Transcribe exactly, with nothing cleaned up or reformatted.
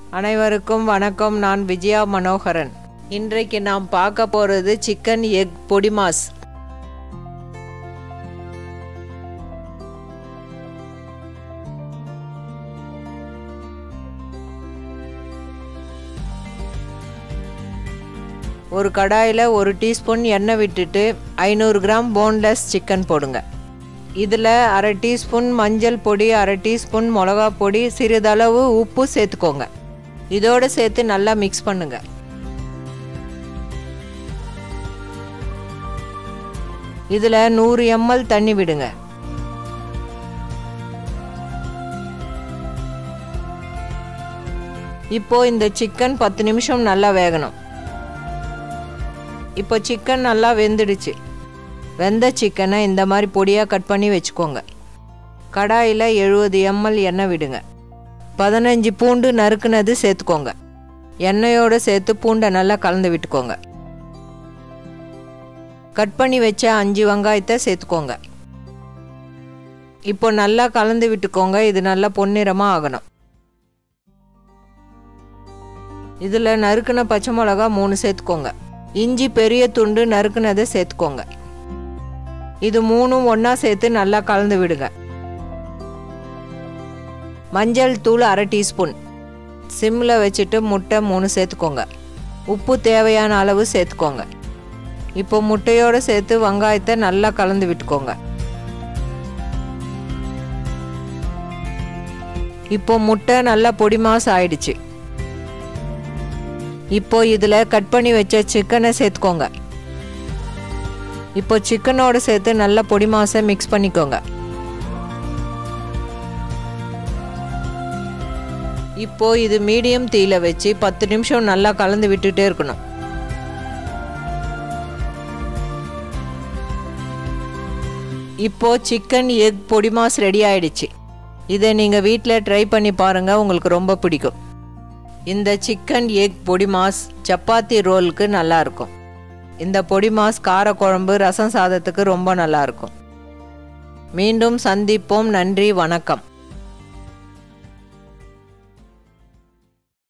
அனைவருக்கும் வணக்கம். நான் விஜயா மனோகரன். இன்றைக்கு நாம் பார்க்க போகிறது சிக்கன் எக் பொடி மாஸ். ஒரு கடாயில் ஒரு டீஸ்பூன் எண்ணெய் விட்டுட்டு ஐநூறு கிராம் போன்லெஸ் சிக்கன் போடுங்க. இதில் அரை டீஸ்பூன் மஞ்சள் பொடி, அரை டீஸ்பூன் மிளகா பொடி, சிறிதளவு உப்பு சேர்த்துக்கோங்க. இதோடு சேர்த்து நல்லா மிக்ஸ் பண்ணுங்க. இதில் நூறு எம்எல் தண்ணி விடுங்க. இப்போ இந்த சிக்கன் பத்து நிமிஷம் நல்லா வேகணும். இப்போ சிக்கன் நல்லா வெந்துடுச்சு. வெந்த சிக்கனை இந்த மாதிரி பொடியாக கட் பண்ணி வச்சுக்கோங்க. கடாயில் எழுபது எம்எல் எண்ணெய் விடுங்க. பதினஞ்சு பூண்டு நறுக்குனது சேர்த்துக்கோங்க. எண்ணெயோடு சேர்த்து பூண்டை நல்லா கலந்து விட்டுக்கோங்க. கட் பண்ணி வச்ச அஞ்சு வெங்காயத்தை சேர்த்துக்கோங்க. இப்போ நல்லா கலந்து விட்டுக்கோங்க. இது நல்லா பொன்னிறமாக ஆகணும். இதில் நறுக்குன பச்சை மிளகா மூணு சேர்த்துக்கோங்க. இஞ்சி பெரிய துண்டு நறுக்குனதை சேர்த்துக்கோங்க. இது மூணும் ஒன்றா சேர்த்து நல்லா கலந்து விடுங்க. மஞ்சள் தூள் அரை டீஸ்பூன். சிம்மில் வச்சுட்டு முட்டை மூணு சேர்த்துக்கோங்க. உப்பு தேவையான அளவு சேர்த்துக்கோங்க. இப்போ முட்டையோடு சேர்த்து வெங்காயத்தை நல்லா கலந்து விட்டுக்கோங்க. இப்போ முட்டை நல்லா பொடி மாஸ் ஆயிடுச்சு. இப்போ இதில் கட் பண்ணி வச்ச சிக்கனை சேர்த்துக்கோங்க. இப்போ சிக்கனோடு சேர்த்து நல்லா பொடி மாஸை மிக்ஸ் பண்ணிக்கோங்க. இப்போ இது மீடியம் தீயில வச்சு பத்து நிமிஷம் நல்லா கலந்து விட்டுட்டே இருக்கணும். இப்போ சிக்கன் எக் பொடி மாஸ் ரெடி ஆயிடுச்சு. இதை நீங்கள் வீட்டில் ட்ரை பண்ணி பாருங்கள், உங்களுக்கு ரொம்ப பிடிக்கும். இந்த சிக்கன் எக் பொடி மாஸ் சப்பாத்தி ரோலுக்கு நல்லா இருக்கும். இந்த பொடி மாஸ் காரக்குழம்பு, ரசம் சாதத்துக்கு ரொம்ப நல்லா இருக்கும். மீண்டும் சந்திப்போம். நன்றி, வணக்கம்.